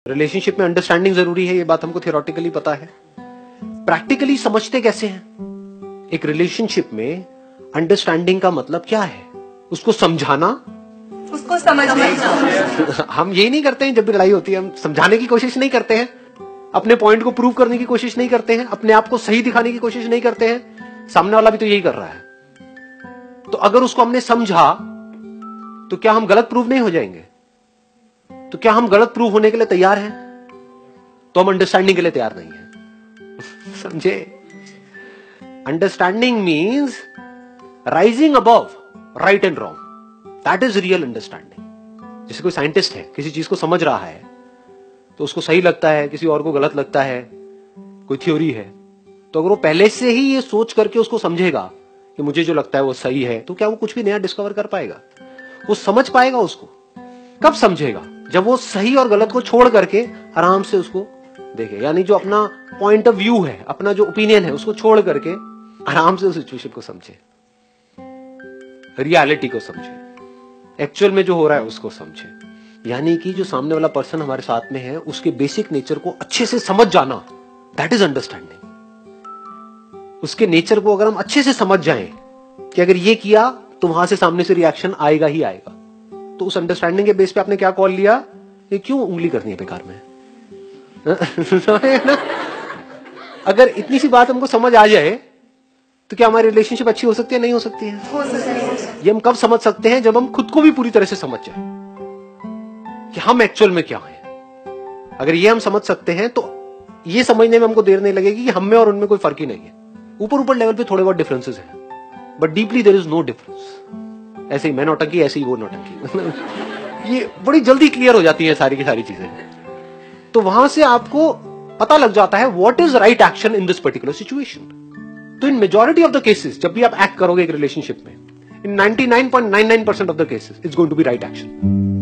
Relationship में understanding जरूरी है, ये बात हमको थियोरेटिकली पता है। प्रैक्टिकली समझते कैसे हैं? एक रिलेशनशिप में अंडरस्टैंडिंग का मतलब क्या है? उसको समझाना, उसको समझना। हम यही नहीं करते हैं। जब भी लड़ाई होती है हम समझाने की कोशिश नहीं करते हैं, अपने पॉइंट को प्रूव करने की कोशिश नहीं करते हैं, अपने आप को सही दिखाने की कोशिश नहीं करते हैं। सामने वाला भी तो यही कर रहा है। तो अगर उसको हमने समझा तो क्या हम गलत प्रूव नहीं हो जाएंगे? तो क्या हम गलत प्रूव होने के लिए तैयार हैं? तो हम अंडरस्टैंडिंग के लिए तैयार नहीं है। समझे? Understanding means rising above right and wrong. That is real understanding. जैसे कोई साइंटिस्ट है, किसी चीज को समझ रहा है तो उसको सही लगता है, किसी और को गलत लगता है, कोई थ्योरी है, तो अगर वो पहले से ही ये सोच करके उसको समझेगा कि मुझे जो लगता है वो सही है, तो क्या वो कुछ भी नया डिस्कवर कर पाएगा? वो समझ पाएगा उसको? कब समझेगा? जब वो सही और गलत को छोड़ करके आराम से उसको देखे। यानी जो अपना पॉइंट ऑफ व्यू है, अपना जो ओपिनियन है, उसको छोड़ करके आराम से उस सिचुएशन को समझे, रियलिटी को समझे, एक्चुअल में जो हो रहा है उसको समझे। यानी कि जो सामने वाला पर्सन हमारे साथ में है उसके बेसिक नेचर को अच्छे से समझ जाना, दैट इज अंडरस्टैंडिंग। उसके नेचर को अगर हम अच्छे से समझ जाएं कि अगर ये किया तो वहां से सामने से रिएक्शन आएगा ही आएगा, तो उस अंडरस्टैंडिंग के बेस पे आपने क्या कॉल लिया? ये क्यों उंगली करनी है बेकार में? अगर इतनी सी बात हमको समझ आ जाए तो क्या हमारी रिलेशनशिप अच्छी हो सकती है? नहीं हो सकती है? हो सकता है। ये हम कब समझ सकते हैं? जब हम खुद को भी पूरी तरह से समझ जाए कि हम एक्चुअल में क्या हैं। अगर ये हम समझ सकते हैं तो ये समझने में हमको देर नहीं लगेगी कि हम में और उनमें कोई फर्क ही नहीं है। ऊपर ऊपर लेवल पे थोड़े बहुत डिफरेंसेस हैं, but deeply there is no difference. ऐसे ही मैं नौटंकी, ऐसे ही वो नौटंकी। ये बड़ी जल्दी क्लियर हो जाती है सारी की सारी चीजें। तो वहां से आपको पता लग जाता है what is right action in this particular situation. तो in majority of the cases जब भी आप एक्ट करोगे एक रिलेशनशिप में, in 99.99% of the cases it's going to be right action.